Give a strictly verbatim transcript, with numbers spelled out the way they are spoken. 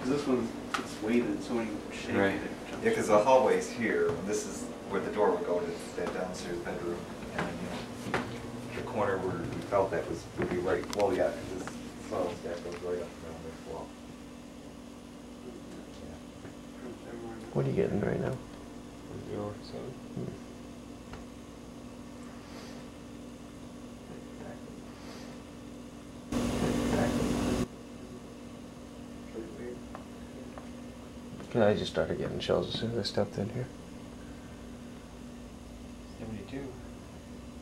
Because this one, it's weighted, so when you shake Right. it, it jumps. Yeah, because the hallway's here, and this is where the door would go to that downstairs bedroom, and then, you know, the corner where we felt that was, would be right, well, yeah, because this soil stack goes right up around this wall. What are you getting right now? Zero, seven. Hmm. Cause I just started getting chills as soon as I stepped in here.